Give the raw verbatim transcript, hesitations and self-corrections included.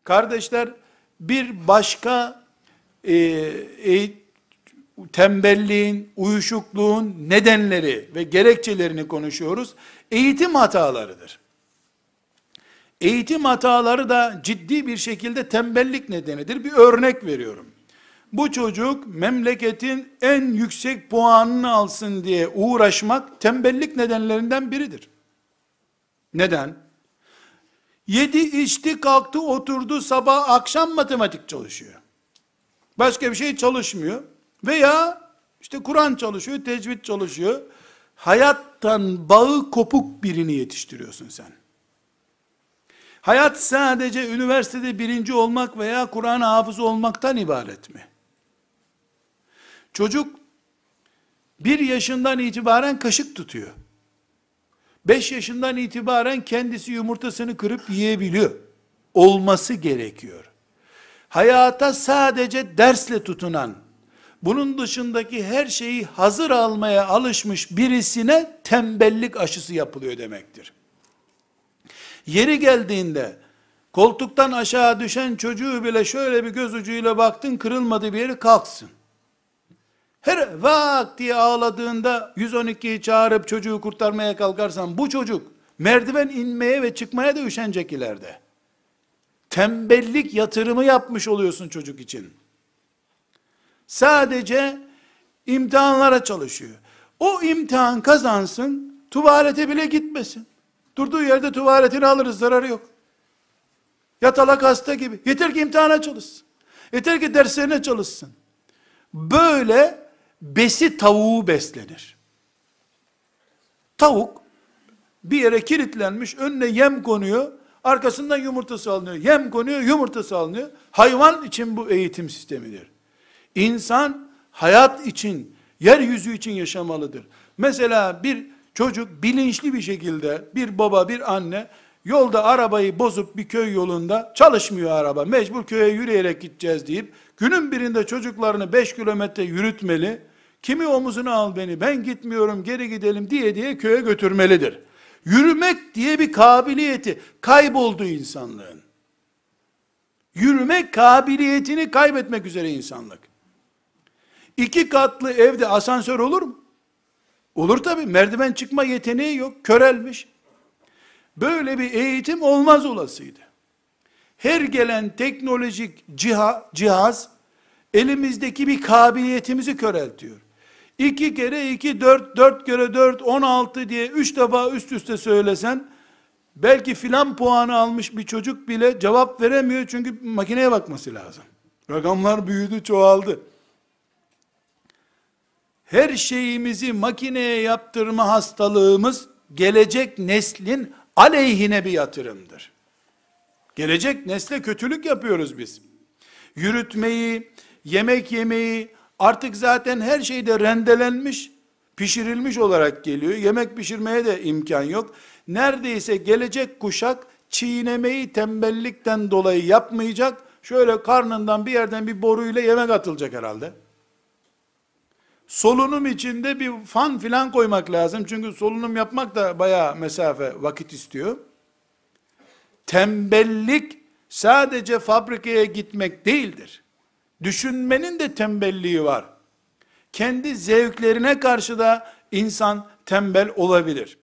Kardeşler, bir başka e, e, tembelliğin, uyuşukluğun nedenleri ve gerekçelerini konuşuyoruz. Eğitim hatalarıdır. Eğitim hataları da ciddi bir şekilde tembellik nedenidir. Bir örnek veriyorum. Bu çocuk memleketin en yüksek puanını alsın diye uğraşmak tembellik nedenlerinden biridir. Neden? Yedi içti kalktı oturdu sabah akşam matematik çalışıyor. Başka bir şey çalışmıyor. Veya işte Kur'an çalışıyor, tecvid çalışıyor. Hayattan bağı kopuk birini yetiştiriyorsun sen. Hayat sadece üniversitede birinci olmak veya Kur'an hafızı olmaktan ibaret mi? Çocuk bir yaşından itibaren kaşık tutuyor. Beş yaşından itibaren kendisi yumurtasını kırıp yiyebiliyor. Olması gerekiyor. Hayata sadece dersle tutunan, bunun dışındaki her şeyi hazır almaya alışmış birisine tembellik aşısı yapılıyor demektir. Yeri geldiğinde koltuktan aşağı düşen çocuğu bile şöyle bir göz ucuyla baktın, kırılmadı bir yeri, kalksın. Her vak diye ağladığında yüz on ikiyi çağırıp çocuğu kurtarmaya kalkarsan, bu çocuk merdiven inmeye ve çıkmaya da üşenecek ileride. Tembellik yatırımı yapmış oluyorsun çocuk için. Sadece imtihanlara çalışıyor. O imtihan kazansın, tuvalete bile gitmesin. Durduğu yerde tuvaletini alırız, zararı yok. Yatalak hasta gibi. Yeter ki imtihana çalışsın. Yeter ki derslerine çalışsın. Böyle besi tavuğu beslenir. Tavuk bir yere kilitlenmiş, önüne yem konuyor, arkasından yumurtası alınıyor. Yem konuyor, yumurtası alınıyor. Hayvan için bu eğitim sistemidir. İnsan hayat için, yeryüzü için yaşamalıdır. Mesela bir çocuk bilinçli bir şekilde, bir baba, bir anne yolda arabayı bozup bir köy yolunda, çalışmıyor araba, mecbur köye yürüyerek gideceğiz deyip günün birinde çocuklarını beş kilometre yürütmeli. Kimi omuzuna al beni, ben gitmiyorum, geri gidelim diye diye köye götürmelidir. Yürümek diye bir kabiliyeti kayboldu insanlığın. Yürümek kabiliyetini kaybetmek üzere insanlık. İki katlı evde asansör olur mu? Olur tabi. Merdiven çıkma yeteneği yok. Körelmiş. Böyle bir eğitim olmaz olasıydı. Her gelen teknolojik cihaz, cihaz elimizdeki bir kabiliyetimizi köreltiyor. İki kere iki, dört, dört kere dört, on altı diye üç defa üst üste söylesen, belki filan puanı almış bir çocuk bile cevap veremiyor, çünkü makineye bakması lazım. Rakamlar büyüdü, çoğaldı. Her şeyimizi makineye yaptırma hastalığımız, gelecek neslin aleyhine bir yatırımdır. Gelecek nesle kötülük yapıyoruz biz. Yürütmeyi, yemek yemeyi, artık zaten her şeyde rendelenmiş, pişirilmiş olarak geliyor. Yemek pişirmeye de imkan yok. Neredeyse gelecek kuşak çiğnemeyi tembellikten dolayı yapmayacak. Şöyle karnından bir yerden bir boruyla yemek atılacak herhalde. Solunum içinde bir fan filan koymak lazım. Çünkü solunum yapmak da bayağı mesafe, vakit istiyor. Tembellik sadece fabrikaya gitmek değildir. Düşünmenin de tembelliği var. Kendi zevklerine karşı da insan tembel olabilir.